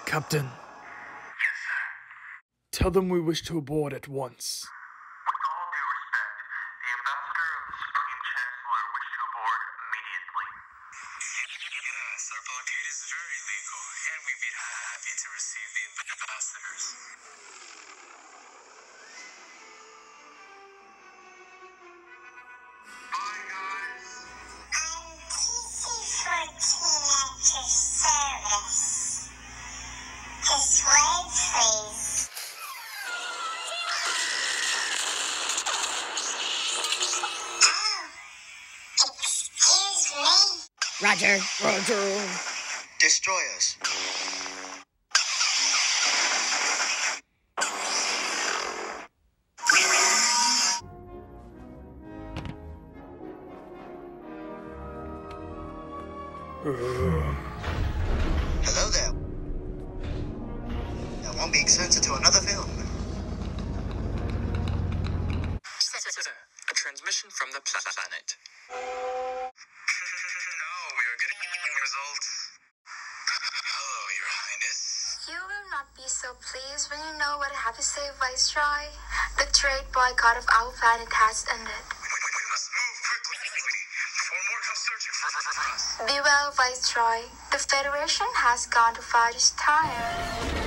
Captain. Yes, sir. Tell them we wish to aboard at once. With all due respect, the ambassador of the Supreme Chancellor wished to aboard immediately. Yes, our blockade is very legal, and we'd be happy to receive the ambassadors. Bye, guys. I'm PC for teenager service. This way, please. Oh, excuse me. Roger. Destroy us. Hello there. That won't be extended to another film. A transmission from the planet. No, we are getting results. Hello, Your Highness. You will not be so pleased when you know what I have to say, Viceroy. The trade boycott of our planet has ended. We must move quickly before more come searching for us. Be well, Viceroy. The Federation has gone to fight its time.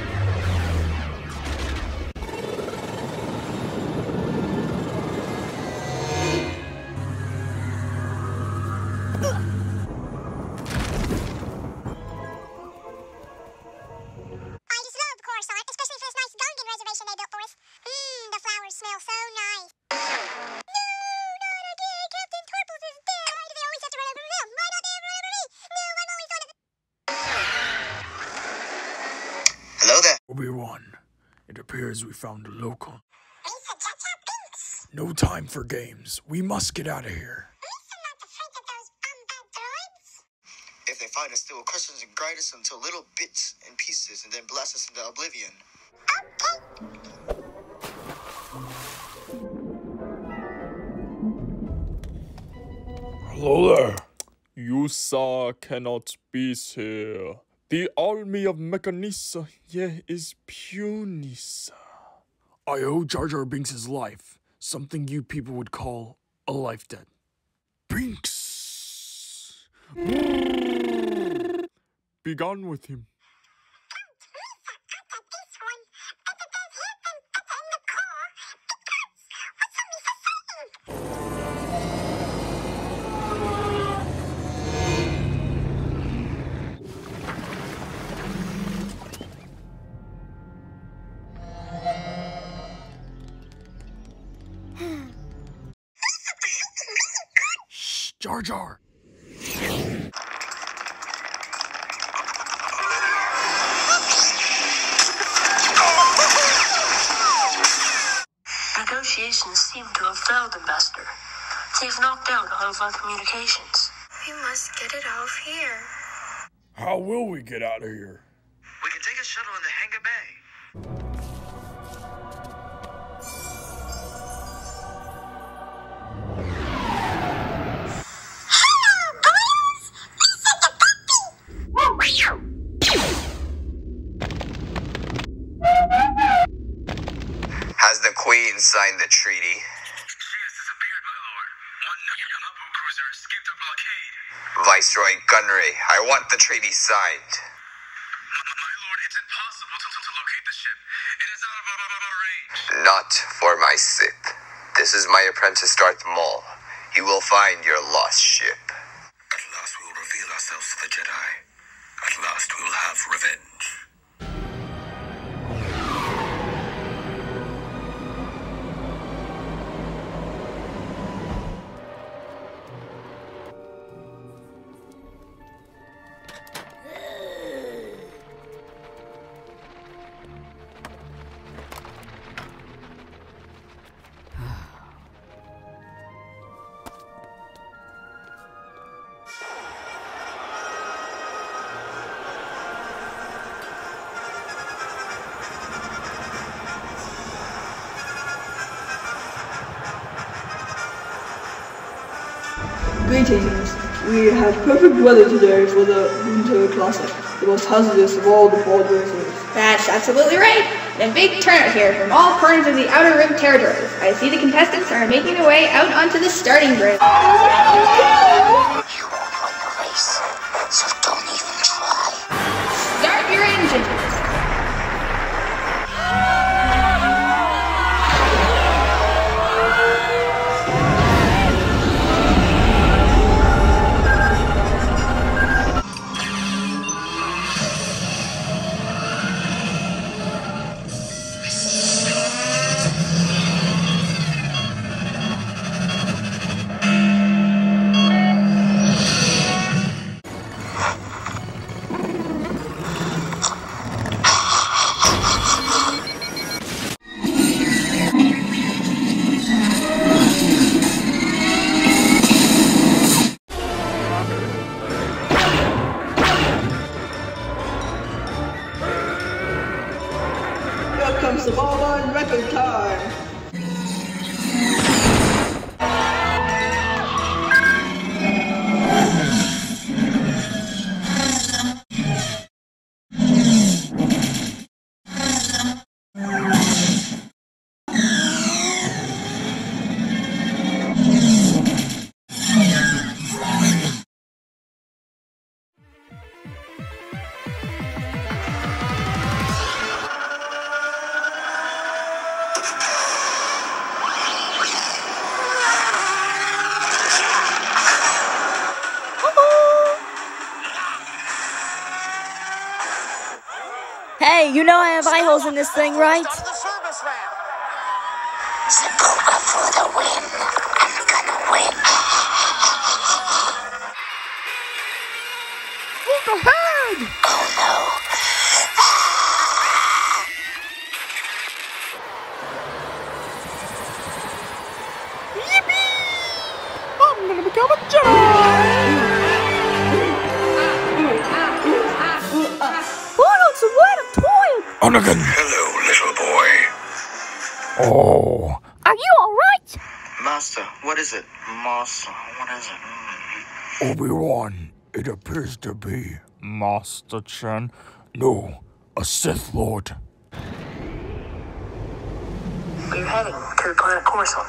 I just love Coruscant, especially for this nice garden reservation they built for us. The flowers smell so nice. No, not again. Captain Torples is dead. Why do they always have to run over him? Why don't they ever run over me? No, I'm always on it. Hello there. Obi-Wan, it appears we found a local. Lisa, Cha-Cha Binks. No time for games. We must get out of here. Lisa, not afraid of those bad droids. If they find us, they will crush us and grind us into little bits and pieces and then blast us into oblivion. Hello there. You, sir, cannot be here. The army of Mechanisa, is puny, sir. I owe Jar Jar Binks' life, something you people would call a life debt. Binks! Be gone with him. Lisa, cut this one. But it does hit them in the core. It hurts. What's Lisa saying? Shh, Jar Jar. Negotiations seem to have failed, Ambassador. They've knocked out all of our communications. We must get it out of here. How will we get out of here? We can take a shuttle into Hanga Bay. Has the Queen signed the treaty? She has disappeared, my lord. One Naboo cruiser escaped our blockade. Viceroy Gunray, I want the treaty signed. My lord, it's impossible to locate the ship. It is out of our range. Not for my Sith. This is my apprentice Darth Maul. He will find your lost ship. At last we will reveal ourselves to the Jedi. At last we will have revenge. Greetings. We have perfect weather today for the Winter Classic, the most hazardous of all the board races. That's absolutely right. And a big turnout here from all corners of the Outer Rim territories. I see the contestants are making their way out onto the starting grid. You won't win the race, so don't even try. Start your engines. Here comes the ball in record time. Hey, you know I have eye holes in this thing, right? Sebulba for the win. I'm gonna win. Look ahead! Oh no. I'm gonna become a Jedi! Arnold's a word of toil! Anakin! Hello, little boy. Oh. Are you alright? Master, what is it? Master, what is it? Obi-Wan, it appears to be Master Chen. No, a Sith Lord. Where are you heading? To the planet Coruscant.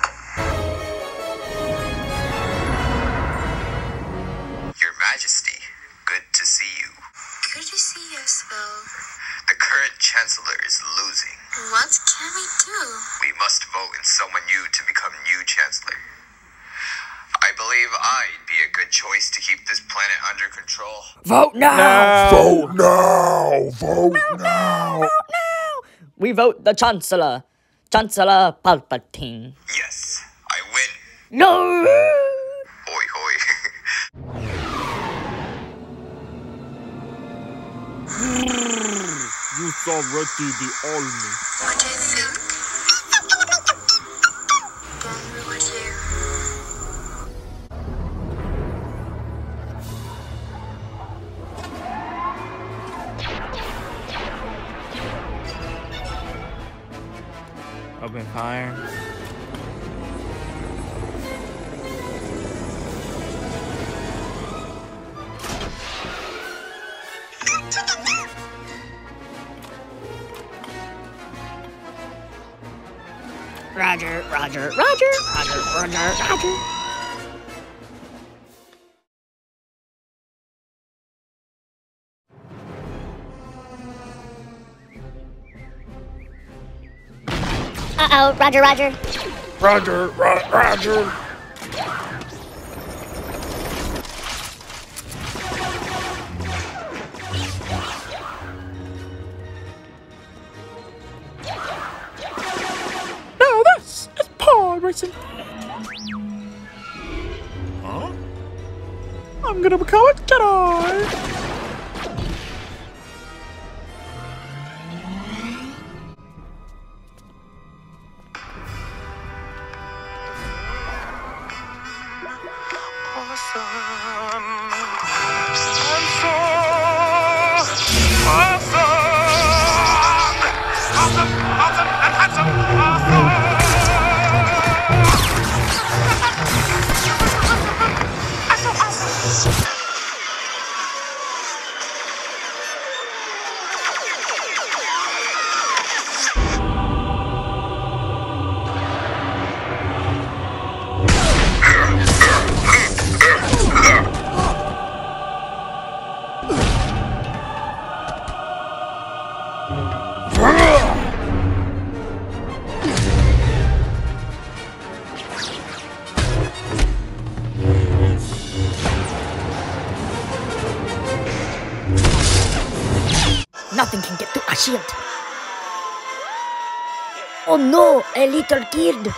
Your Majesty, good to see you. Good to see you as well. The current chancellor is losing. What can we do? We must vote in someone new to become new chancellor. I believe I'd be a good choice to keep this planet under control. Vote now! Vote now! Vote now! Vote now! We vote the Chancellor. Chancellor Palatine. Yes, I win. No! Hoi hoi. You already the army. What do you think? Then we would hear. Open fire. Roger, Roger, Roger, Roger, Roger, Roger. Uh-oh, Roger, Roger. Roger, Roger. Now this is pod racing. Huh? I'm gonna become a Jedi. Nothing can get through our shield. Oh no, a little kid.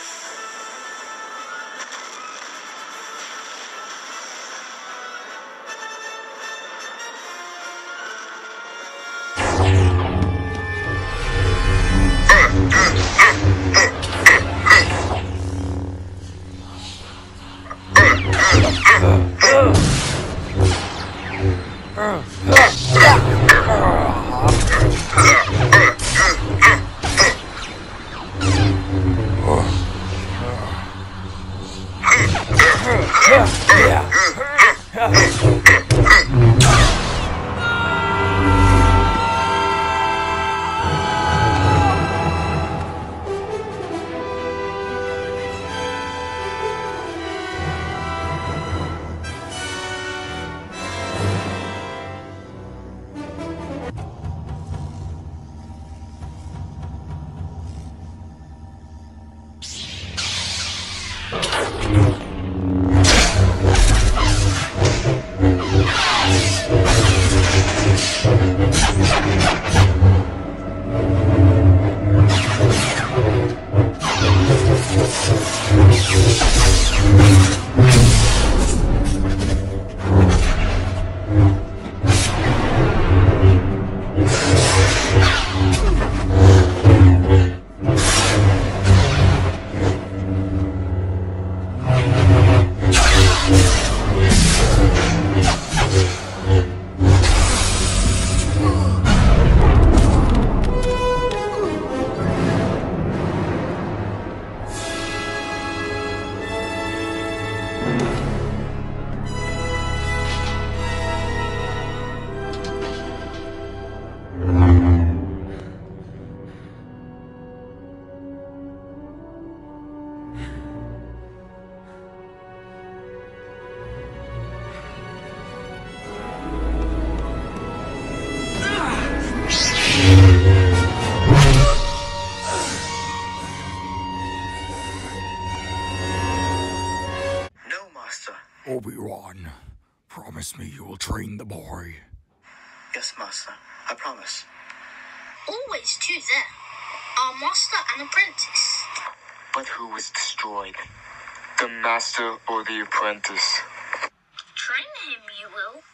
Obiwan, promise me you will train the boy. Yes, Master. I promise. Always two there. Our master and apprentice. But who was destroyed? The master or the apprentice? Train him, you will.